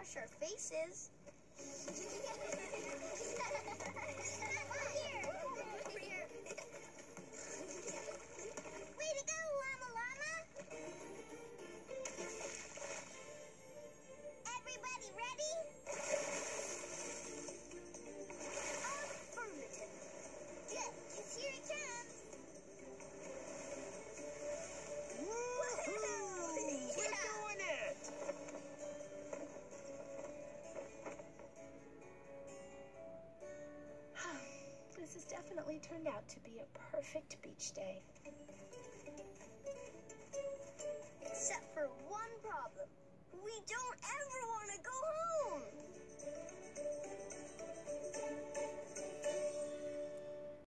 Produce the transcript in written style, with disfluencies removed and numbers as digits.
wash our faces. Here. Way to go, Llama! Everybody ready? Affirmative. Good, 'cause here it comes. Woohoo! We're doing it! This has definitely turned out to be a perfect beach day. Except for one problem. We don't ever want to go home.